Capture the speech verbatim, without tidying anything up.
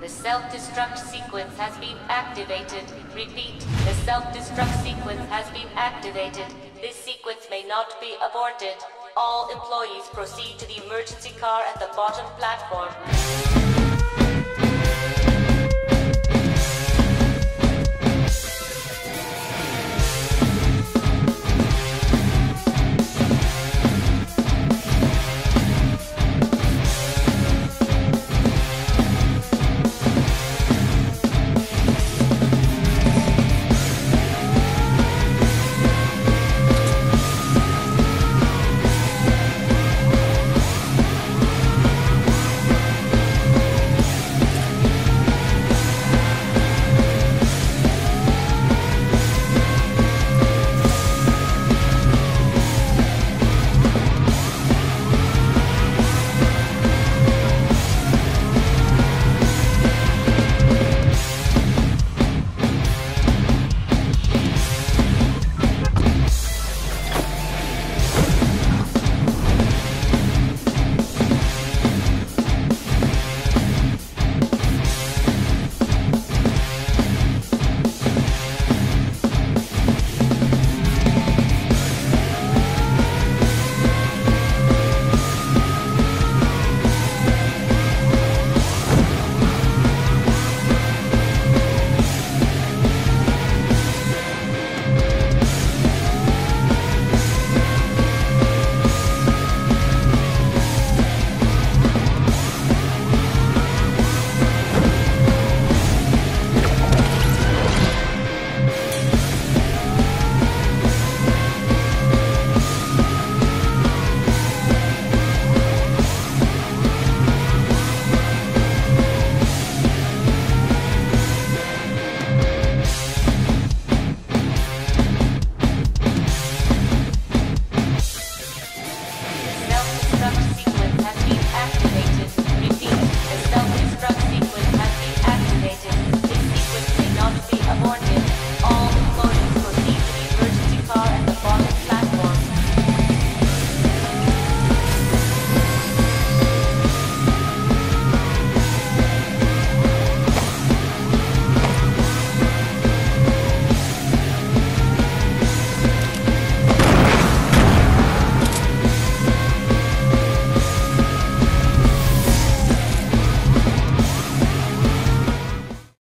The self-destruct sequence has been activated. Repeat, the self-destruct sequence has been activated. This sequence may not be aborted. All employees proceed to the emergency car at the bottom platform.